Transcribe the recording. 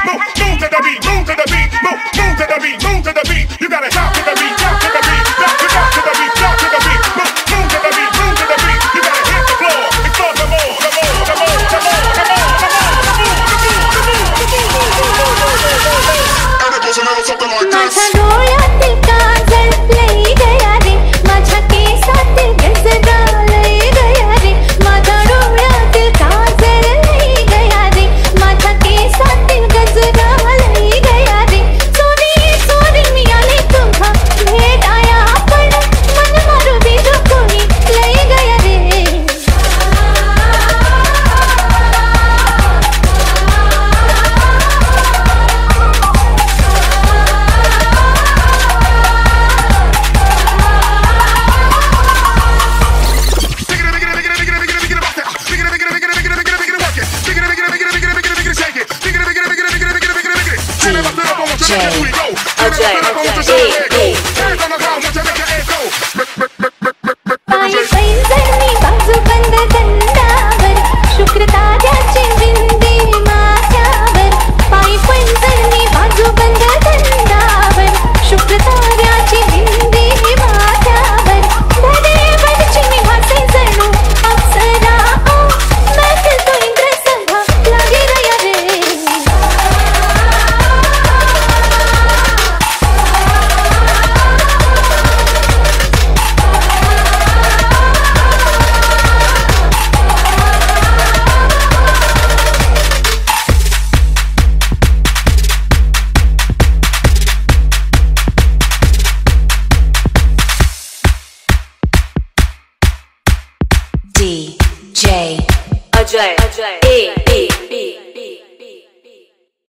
move to the beat, move to the beat, move to the beat, move to the beat. You gotta shout to the beat, shout to the beat, shout to the beat, shout to the beat, move to the beat, move to the beat. You gotta hit the floor, explore the more, the more, the more, the more, the more, and it goes a little something like this. Ajay Ap. DJ Ajay Ap.